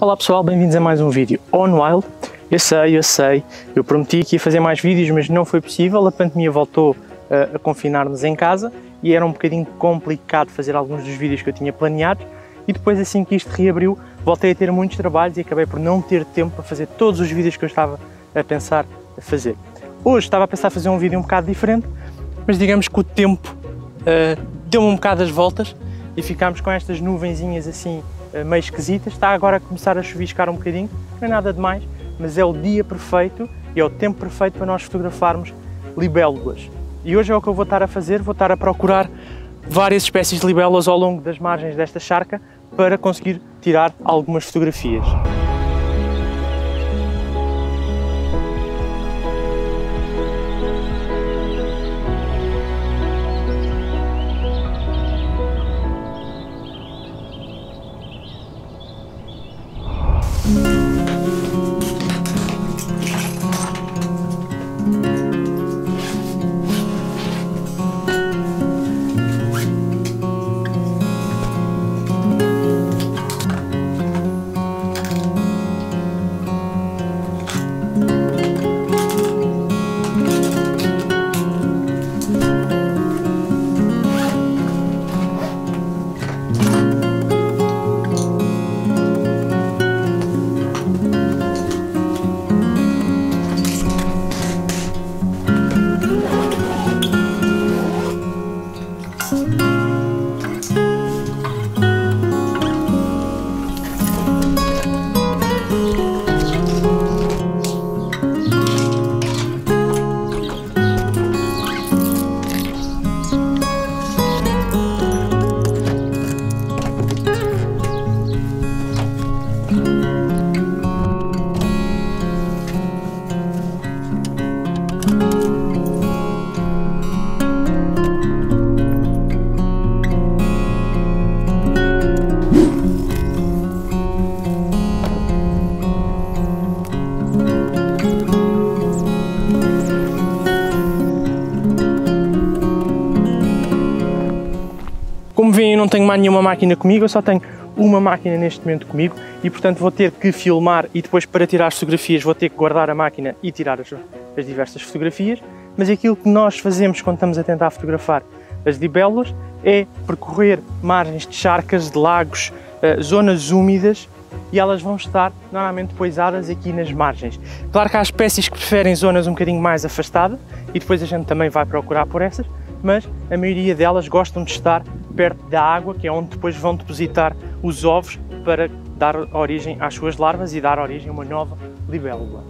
Olá pessoal, bem-vindos a mais um vídeo on Wild. Eu sei, eu prometi que ia fazer mais vídeos, mas não foi possível. A pandemia voltou a confinar-nos em casa e era um bocadinho complicado fazer alguns dos vídeos que eu tinha planeados. E depois, assim que isto reabriu, voltei a ter muitos trabalhos e acabei por não ter tempo para fazer todos os vídeos que eu estava a pensar a fazer. Hoje estava a pensar fazer um vídeo um bocado diferente, mas digamos que o tempo deu-me um bocado as voltas e ficámos com estas nuvenzinhas assim meio esquisitas. Está agora a começar a chuviscar um bocadinho, não é nada demais, mas é o dia perfeito e é o tempo perfeito para nós fotografarmos libélulas. E hoje é o que eu vou estar a fazer, vou estar a procurar várias espécies de libélulas ao longo das margens desta charca para conseguir tirar algumas fotografias. Como veem, eu não tenho mais nenhuma máquina comigo, eu só tenho uma máquina neste momento comigo e, portanto, vou ter que filmar e depois, para tirar as fotografias, vou ter que guardar a máquina e tirar as diversas fotografias. Mas aquilo que nós fazemos quando estamos a tentar fotografar as libélulas é percorrer margens de charcas, de lagos, zonas úmidas, e elas vão estar normalmente poisadas aqui nas margens. Claro que há espécies que preferem zonas um bocadinho mais afastadas e depois a gente também vai procurar por essas, mas a maioria delas gostam de estar perto da água, que é onde depois vão depositar os ovos para dar origem às suas larvas e dar origem a uma nova libélula.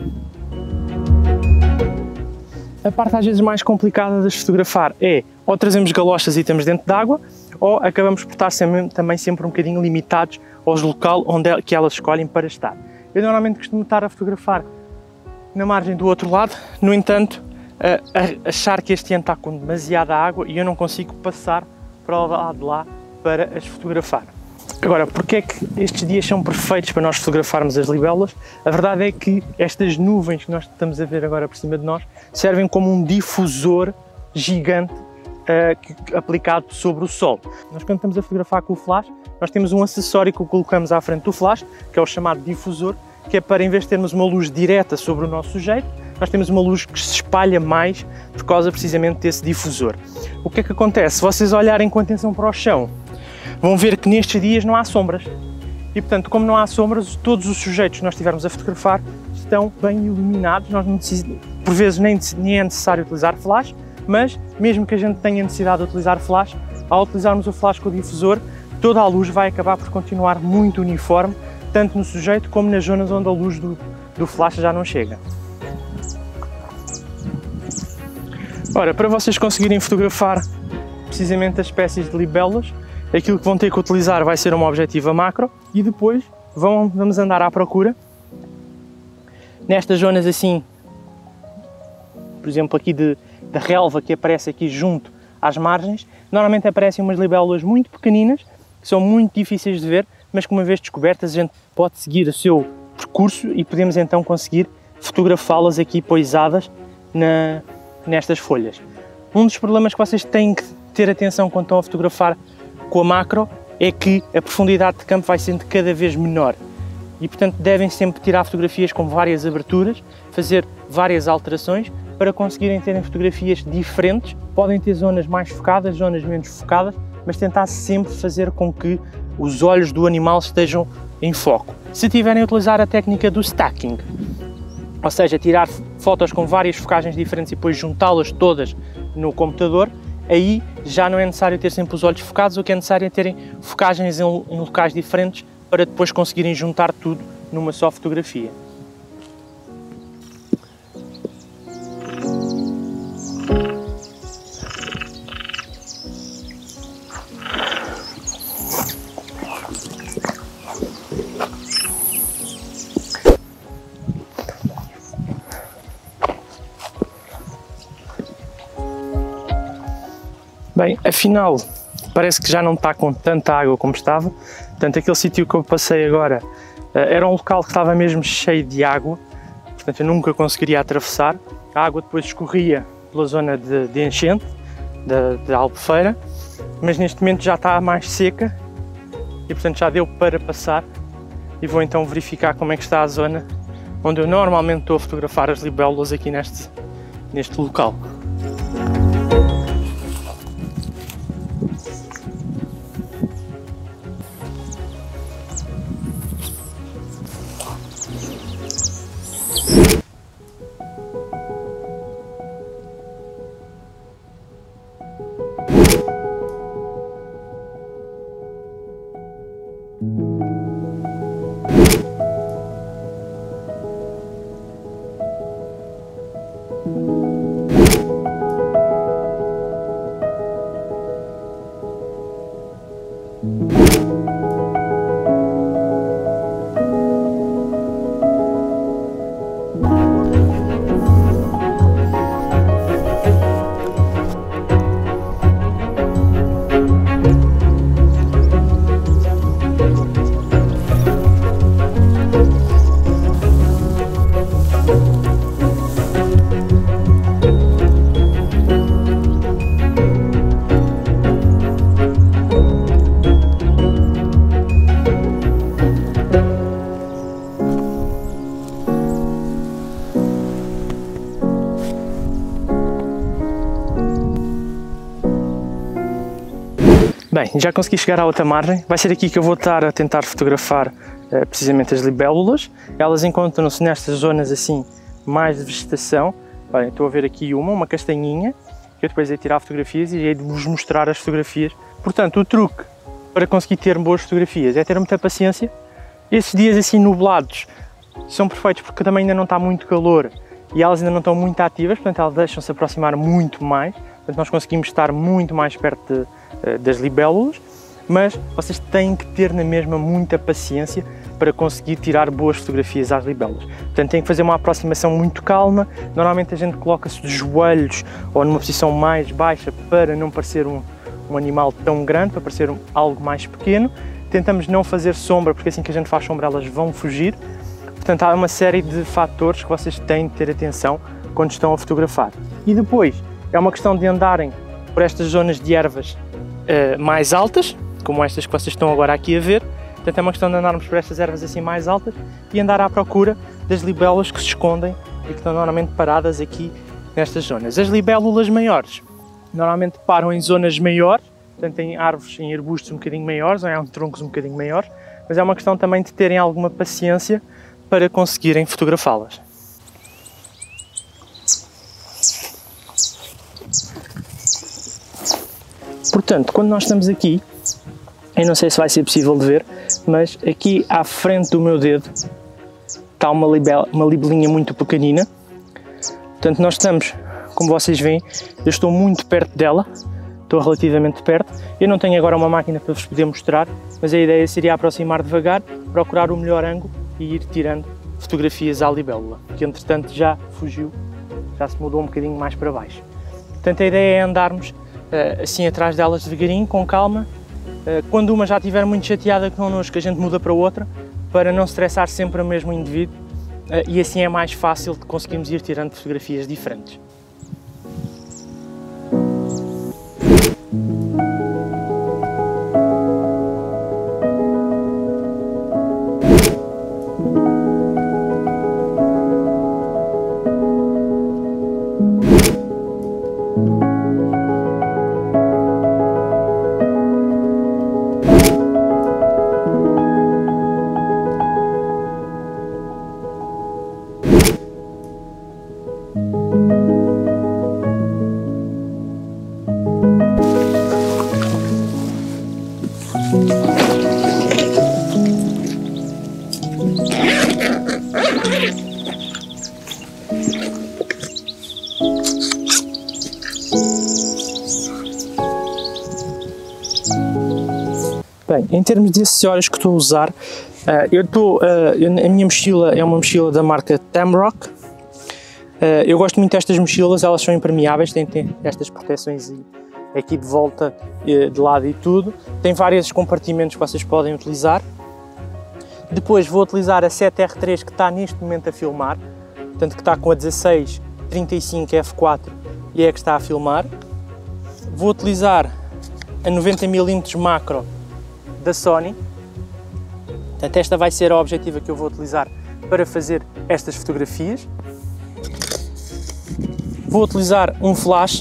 A parte às vezes mais complicada de fotografar é ou trazemos galochas e estamos dentro d'água, ou acabamos por estar também sempre um bocadinho limitados aos locais onde que elas escolhem para estar. Eu normalmente costumo estar a fotografar na margem do outro lado, no entanto, achar que este ano está com demasiada água e eu não consigo passar para o lado de lá para as fotografar. Agora, porque é que estes dias são perfeitos para nós fotografarmos as libélulas? A verdade é que estas nuvens que nós estamos a ver agora por cima de nós servem como um difusor gigante aplicado sobre o sol. Nós, quando estamos a fotografar com o flash, nós temos um acessório que colocamos à frente do flash, que é o chamado difusor, que é para, em vez de termos uma luz direta sobre o nosso sujeito, nós temos uma luz que se espalha mais por causa precisamente desse difusor. O que é que acontece? Se vocês olharem com atenção para o chão, vão ver que nestes dias não há sombras. E, portanto, como não há sombras, todos os sujeitos que nós estivermos a fotografar estão bem iluminados. Nós não precisamos, por vezes nem é necessário utilizar flash, mas mesmo que a gente tenha necessidade de utilizar flash, ao utilizarmos o flash com o difusor, toda a luz vai acabar por continuar muito uniforme, tanto no sujeito como nas zonas onde a luz do flash já não chega. Ora, para vocês conseguirem fotografar precisamente as espécies de libélulas, aquilo que vão ter que utilizar vai ser uma objetiva macro e depois vamos andar à procura nestas zonas assim, por exemplo aqui da relva que aparece aqui junto às margens. Normalmente aparecem umas libélulas muito pequeninas, que são muito difíceis de ver, mas que uma vez descobertas a gente pode seguir o seu percurso e podemos então conseguir fotografá-las aqui poisadas nestas folhas. Um dos problemas que vocês têm que ter atenção quando estão a fotografar com a macro é que a profundidade de campo vai sendo cada vez menor. e portanto devem sempre tirar fotografias com várias aberturas, fazer várias alterações para conseguirem terem fotografias diferentes. Podem ter zonas mais focadas, zonas menos focadas, mas tentar sempre fazer com que os olhos do animal estejam em foco. Se tiverem a utilizar a técnica do stacking, ou seja, tirar fotos com várias focagens diferentes e depois juntá-las todas no computador, aí já não é necessário ter sempre os olhos focados, o que é necessário é terem focagens em locais diferentes para depois conseguirem juntar tudo numa só fotografia. Bem, afinal, parece que já não está com tanta água como estava. Portanto, aquele sítio que eu passei agora era um local que estava mesmo cheio de água. Portanto, eu nunca conseguiria atravessar. A água depois escorria pela zona de enchente, da Albufeira. Mas neste momento já está mais seca e, portanto, já deu para passar. E vou então verificar como é que está a zona onde eu normalmente estou a fotografar as libélulas aqui neste local. Bem, já consegui chegar à outra margem. Vai ser aqui que eu vou estar a tentar fotografar precisamente as libélulas. Elas encontram-se nestas zonas assim mais de vegetação. Bem, estou a ver aqui uma castanhinha, que eu depois hei de tirar fotografias e hei de vos mostrar as fotografias. Portanto, o truque para conseguir ter boas fotografias é ter muita paciência. Esses dias assim nublados são perfeitos porque também ainda não está muito calor e elas ainda não estão muito ativas, portanto elas deixam-se aproximar muito mais. Portanto, nós conseguimos estar muito mais perto das libélulas, mas vocês têm que ter na mesma muita paciência para conseguir tirar boas fotografias às libélulas. Portanto, têm que fazer uma aproximação muito calma. Normalmente a gente coloca-se de joelhos ou numa posição mais baixa para não parecer um animal tão grande, para parecer algo mais pequeno. Tentamos não fazer sombra, porque assim que a gente faz sombra elas vão fugir. Portanto, há uma série de fatores que vocês têm de ter atenção quando estão a fotografar. E depois, é uma questão de andarem por estas zonas de ervas mais altas, como estas que vocês estão agora aqui a ver. Portanto, é uma questão de andarmos por estas ervas assim mais altas e andar à procura das libélulas que se escondem e que estão normalmente paradas aqui nestas zonas. As libélulas maiores normalmente param em zonas maiores, portanto em árvores, em arbustos um bocadinho maiores, ou em troncos um bocadinho maiores, mas é uma questão também de terem alguma paciência para conseguirem fotografá-las. Portanto, quando nós estamos aqui, eu não sei se vai ser possível de ver, mas aqui à frente do meu dedo está uma libelinha muito pequenina. Portanto, nós estamos, como vocês veem, eu estou muito perto dela, estou relativamente perto. Eu não tenho agora uma máquina para vos poder mostrar, mas a ideia seria aproximar devagar, procurar o melhor ângulo e ir tirando fotografias à libélula, que entretanto já fugiu, já se mudou um bocadinho mais para baixo. Portanto, a ideia é andarmos assim atrás delas devagarinho, com calma. Quando uma já estiver muito chateada connosco, a gente muda para outra, para não estressar sempre o mesmo indivíduo, e assim é mais fácil de conseguirmos ir tirando fotografias diferentes. Bem, em termos de acessórios que estou a usar, a minha mochila é uma mochila da marca Tamrock. Eu gosto muito destas mochilas, elas são impermeáveis, têm estas proteções aqui de volta, de lado e tudo. Tem vários compartimentos que vocês podem utilizar. Depois vou utilizar a 7R3 que está neste momento a filmar, portanto que está com a 16-35 f4 e é que está a filmar. Vou utilizar a 90mm macro da Sony, portanto esta vai ser a objetiva que eu vou utilizar para fazer estas fotografias. Vou utilizar um flash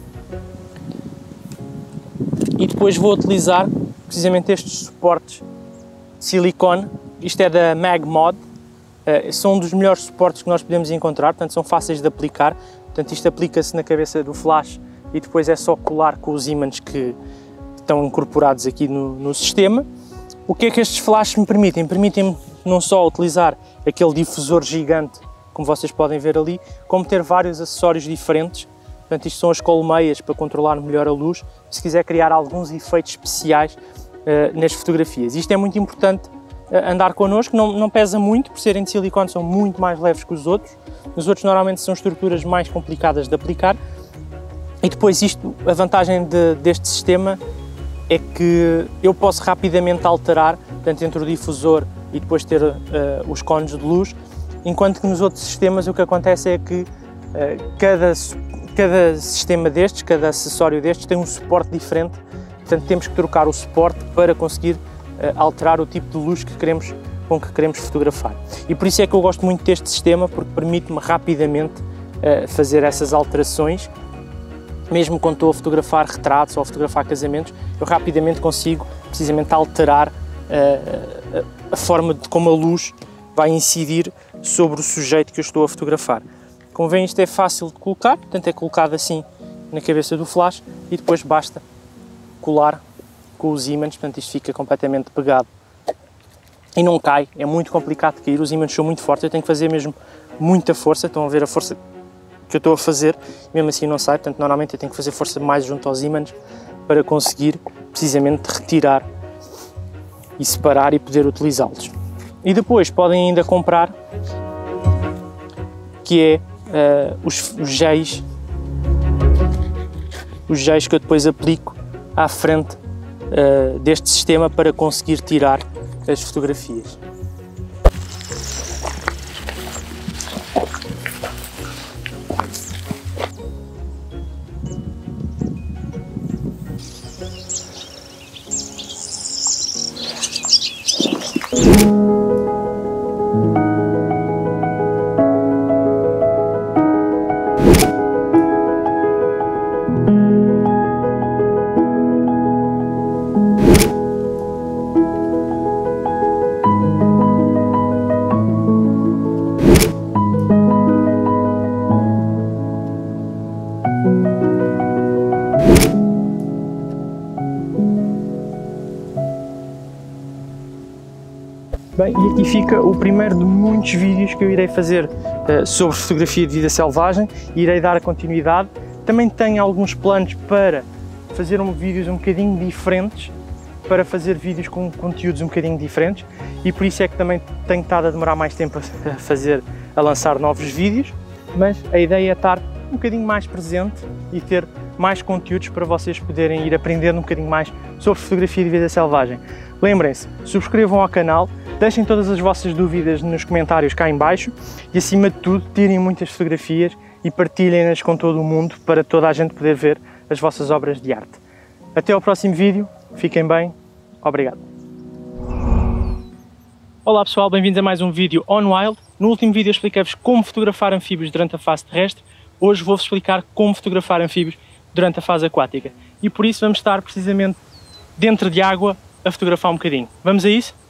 e depois vou utilizar precisamente estes suportes de silicone. Isto é da Magmod, são um dos melhores suportes que nós podemos encontrar, portanto são fáceis de aplicar. Portanto isto aplica-se na cabeça do flash e depois é só colar com os ímãs que estão incorporados aqui no sistema. O que é que estes flashes me permitem? Permitem-me não só utilizar aquele difusor gigante, como vocês podem ver ali, como ter vários acessórios diferentes. Portanto, isto são as colmeias para controlar melhor a luz, se quiser criar alguns efeitos especiais nas fotografias. Isto é muito importante andar connosco, não pesa muito, por serem de silicone são muito mais leves que os outros. Os outros normalmente são estruturas mais complicadas de aplicar. E depois a vantagem deste sistema é que eu posso rapidamente alterar, portanto, entre o difusor e depois ter os cones de luz, enquanto que nos outros sistemas o que acontece é que cada sistema destes, cada acessório destes tem um suporte diferente, portanto temos que trocar o suporte para conseguir alterar o tipo de luz com que queremos fotografar. E por isso é que eu gosto muito deste sistema, porque permite-me rapidamente fazer essas alterações. Mesmo quando estou a fotografar retratos ou a fotografar casamentos, eu rapidamente consigo precisamente alterar a forma de como a luz vai incidir sobre o sujeito que eu estou a fotografar. Como veem, isto é fácil de colocar, portanto é colocado assim na cabeça do flash e depois basta colar com os ímãs, portanto isto fica completamente pegado e não cai. É muito complicado de cair, os ímãs são muito fortes, eu tenho que fazer mesmo muita força. Estão a ver a força que eu estou a fazer, mesmo assim não sai, portanto normalmente eu tenho que fazer força mais junto aos ímãs para conseguir precisamente retirar e separar e poder utilizá-los. E depois podem ainda comprar, que é os géis que eu depois aplico à frente deste sistema para conseguir tirar as fotografias. Bem, e aqui fica o primeiro de muitos vídeos que eu irei fazer sobre fotografia de vida selvagem e irei dar a continuidade. Também tenho alguns planos para fazer vídeos um bocadinho diferentes, para fazer vídeos com conteúdos um bocadinho diferentes, e por isso é que também tenho estado a demorar mais tempo a lançar novos vídeos, mas a ideia é estar um bocadinho mais presente e ter mais conteúdos para vocês poderem ir aprendendo um bocadinho mais sobre fotografia de vida selvagem. Lembrem-se, subscrevam ao canal, deixem todas as vossas dúvidas nos comentários cá em baixo e, acima de tudo, tirem muitas fotografias e partilhem-nas com todo o mundo para toda a gente poder ver as vossas obras de arte. Até ao próximo vídeo, fiquem bem, obrigado. Olá pessoal, bem-vindos a mais um vídeo On Wild. No último vídeo eu expliquei-vos como fotografar anfíbios durante a fase terrestre. Hoje vou-vos explicar como fotografar anfíbios durante a fase aquática. E por isso vamos estar precisamente dentro de água a fotografar um bocadinho. Vamos a isso?